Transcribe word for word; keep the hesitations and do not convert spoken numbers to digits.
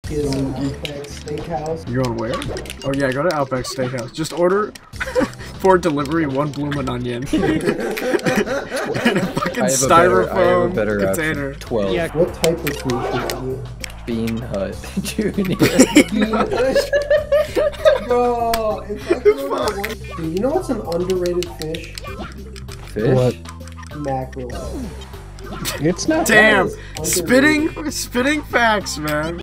Get an Outback Steakhouse. You're going where? Oh yeah, go to Outback Steakhouse. Just order for delivery one bloomin' onion. And a fucking I have a better, I have a styrofoam better container. option. twelve. Yeah. What type of food should I get? Bean Hut Junior. Bro, if I could order one... Dude, you know what's an underrated fish? Fish? What? Mackerel. It's not. Damn, spitting, spitting facts, man.